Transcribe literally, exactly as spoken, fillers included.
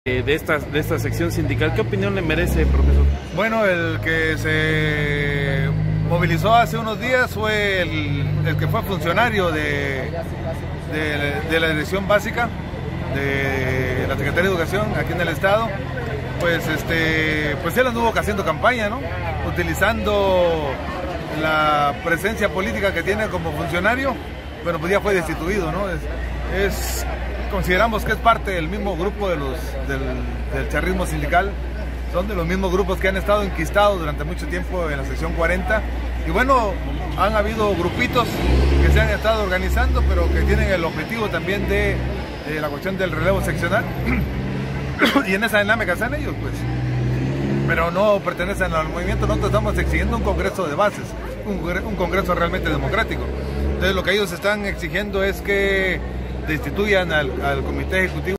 de esta, de esta sección sindical. ¿Qué opinión le merece, profesor? Bueno, el que se movilizó hace unos días fue el, el que fue funcionario de, de, de la dirección básica de la Secretaría de Educación aquí en el estado. Pues este, pues él anduvo haciendo campaña, ¿no? Utilizando la presencia política que tiene como funcionario. Bueno, pues ya fue destituido, ¿no? Es, es consideramos que es parte del mismo grupo de los, del, del charrismo sindical. Son de los mismos grupos que han estado enquistados durante mucho tiempo en la sección cuarenta. Y bueno, han habido grupitos que se han estado organizando, pero que tienen el objetivo también de, de la cuestión del relevo seccional. Y en esa dinámica están ellos, pues. Pero no pertenecen al movimiento. Nosotros estamos exigiendo un congreso de bases, un, un congreso realmente democrático. Entonces lo que ellos están exigiendo es que destituyan al, al comité ejecutivo.